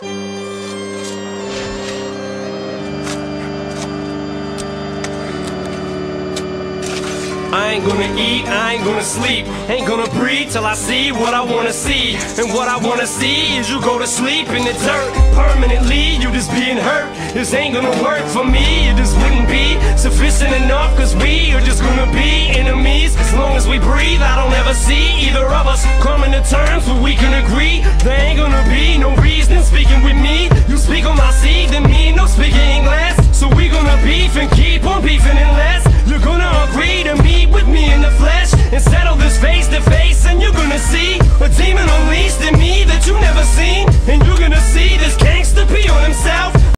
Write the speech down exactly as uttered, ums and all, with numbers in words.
I ain't gonna eat, I ain't gonna sleep, ain't gonna breathe till I see what I wanna see. And what I wanna see is you go to sleep in the dirt permanently, you just being hurt. This ain't gonna work for me, it just wouldn't be sufficient enough, cause we are just gonna be enemies. As long as we breathe, I don't ever see either of us coming to terms where we can agree. There ain't gonna be no reason speaking with me. You speak on my seed, then me no speaking English. So we gonna beef and keep